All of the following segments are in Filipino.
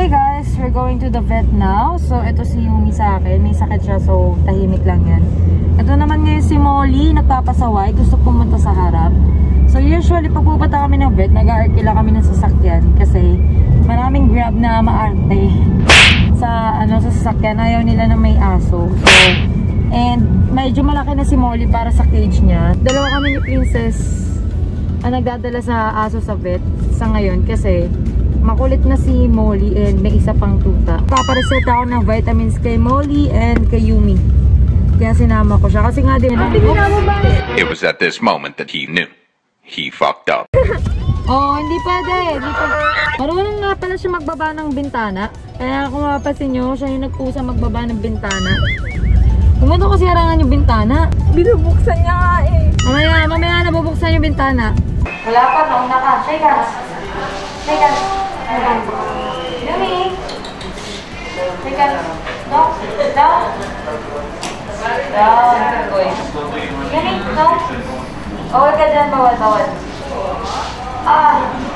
Hey guys, we're going to the vet now. So, ito si Yumi sa akin. May sakit siya, so tahimik lang yan. Ito naman ngayon si Molly, nagpapasaway. Gusto pumunta sa harap. So, usually, pag pupunta kami ng vet, nag-aarkila kami ng sasakyan. Kasi, maraming grab na maarte sa sasakyan. Ayaw nila na may aso. So, and medyo malaki na si Molly para sa cage niya. Dalawa kami ni Princess ang nagdadala sa aso sa vet sa ngayon kasi makulit na si Molly and may isa pang tuta. Papareset ako ng vitamins kay Molly and kay Yumi. Kaya sinama ko siya. Kasi nga din, it was at this moment that he knew. He fucked up. Oh, hindi pwede. Marunong nga pala siya magbaba ng bintana. Kaya kung mapapansin nyo, siya yung nagpusa magbaba ng bintana. Pumunta ko siya harangan yung bintana. Binubuksan niya nga eh. Mamaya nabubuksan yung bintana. Wala pa, nauna ka. Shake hands. Shake hands. Yumi. Shake hands. No. Down. Down. Good boy. Yumi, no. Bawal ka dyan, bawal. Ah.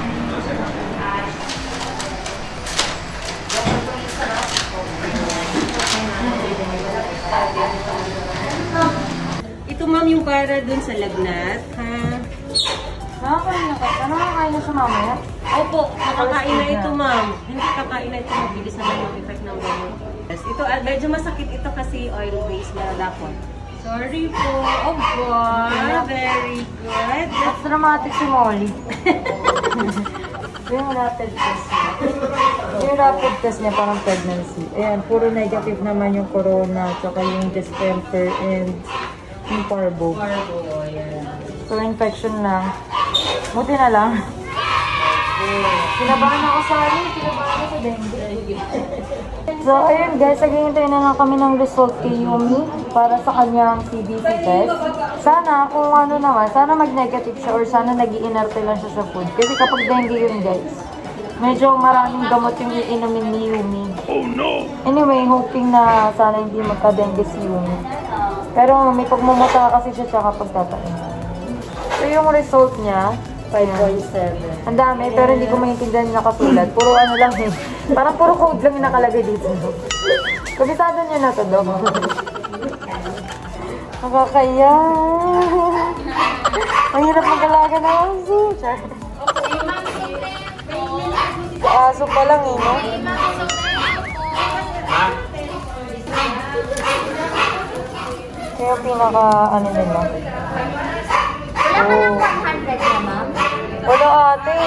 Ito ma'am yung para dun sa lagnat, ha? Nakakain na ka? Nakakain na siya mamaya? Opo, nakakain na ito ma'am. Hindi kakain na ito, mabilis naman yung effect ng gamot. Ito, medyo masakit ito kasi oil-based na dapon. Sorry po. Oh boy, very good. That's dramatic si Molly. Yung rapid test niya. Yung rapid test niya parang pregnancy. Ayan, puro negative naman yung corona, tsaka yung distemper and yung parvo. Ayan. So, infection lang. Buti na lang. Kinabahan ako sa dengue. So, ayun guys, naghihintay na lang kami ng result kay Yumi para sa kanyang CBC test. Sana, kung ano naman, sana mag-negative siya or sana nag-i-inerte lang siya sa food. Kasi kapag dengue yun guys, medyo maraming gamot yung iinumin ni Yumi. Oh no! Anyway, hoping na sana hindi magka-dengue si Yumi. Pero may pagmumuta kasi siya tsaka pagtatain. So, yung result niya, 5.7. ang dami, pero hindi ko maintindihan yung nakasulat. Puro ano lang eh. Parang puro code lang yung nakalagay dito. Kabisado niyo na to, Dok. Nakakaya. Mahirap mag-alaga na aso. Aso pa lang eh, no? Kaya pinaka, ano nila. Wala ka ng 100 na, ma'am? Wala ate.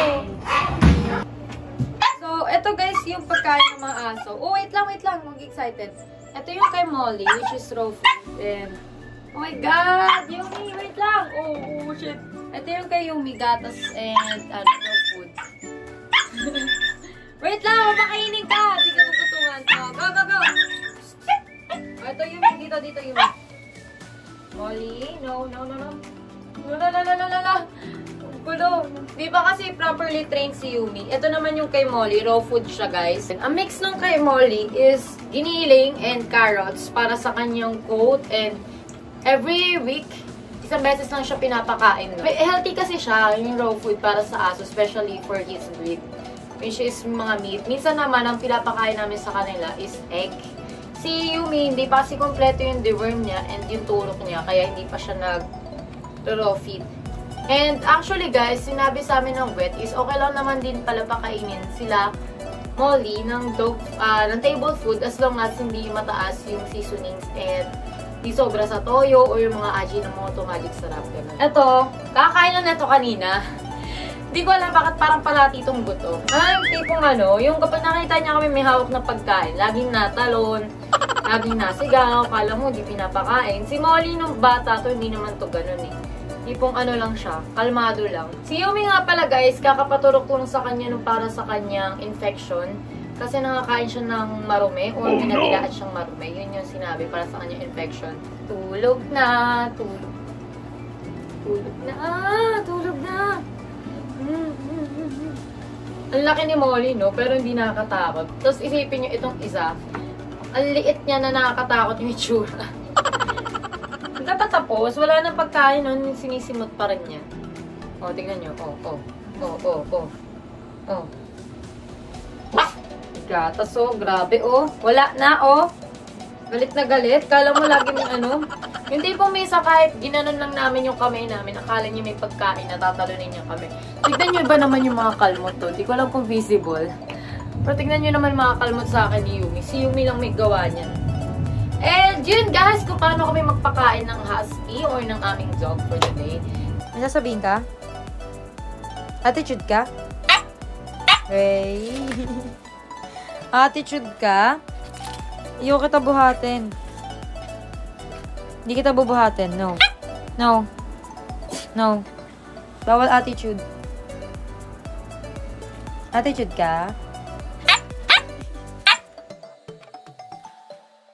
So, ito guys, yung pagkain ng mga aso. Oh, wait lang. Mag-excited. Ito yung kay Molly, which is raw food. And, oh my God! Yumi, wait lang! Oh, shit. Ito yung kay Yumi, gatas and, raw food. Wait lang, mapakainin ka! Hindi ka magtutungan. Oh, go! Oh, ito Yumi, dito Yumi. Molly, no. Gulo. Di ba kasi properly trained si Yumi? Ito naman yung kay Molly. Raw food siya, guys. Ang mix nung kay Molly is giniling and carrots para sa kanyang coat. And every week, isang beses lang siya pinapakain. Healthy kasi siya, yung raw food para sa aso, especially for his breed. Which is mga meat. Minsan naman, ang pinapakain namin sa kanila is egg. Si Yumi, hindi pa kasi kompleto yung deworm niya and yung tulok niya. Kaya hindi pa siya raw feed. And actually guys, sinabi sa amin ng vet is okay lang naman din pala pakainin sila Molly ng table food as long as hindi mataas yung seasonings and di sobra sa toyo or yung mga Ajinomoto, magic sarap. Ito, kakain lang neto kanina. Hindi ko alam bakit parang palati itong buto. Tipong yung kapag nakita niya kami may hawak na pagkain, laging natalon, laging nasigaw, kala mo di pinapakain. Si Molly nung bata to, hindi naman to ganun eh. Tipong lang siya, kalmado lang. Si Yumi nga pala guys, kakapaturok ko lang sa kanya nung para sa kanyang infection. Kasi nakakain siya ng marumi o pinabilaan siyang marumi. Yun yung sinabi para sa kanyang infection. Tulog na. Ang laki ni Molly, no? Pero hindi nakakatakot. Tapos isipin nyo itong isa. Ang liit niya na nakakatakot yung itsura. Tapos, wala nang pagkain nun, sinisimot pa rin niya. O, tingnan nyo. gatas, oh. Grabe, oh. Wala na, oh. Galit na galit. Kala mo lagi may ano. Yung tipong misa kahit ginanon lang namin yung kamay namin, akala niyo may pagkain, natatalunin niya kami. Tignan niyo ba naman yung mga kalmot to? Di ko alam kung visible. Pero tignan niyo naman mga kalmot sa akin ni Yumi. Si Yumi lang may gawa niyan. And yun guys, kung paano kami magpakain ng husky or ng aming dog for the day. May sasabihin ka? Attitude ka? Hey. Attitude ka? Iyo kita buhatin. Hindi kita bubuhatin. No. No. No. Bawal attitude. Attitude ka?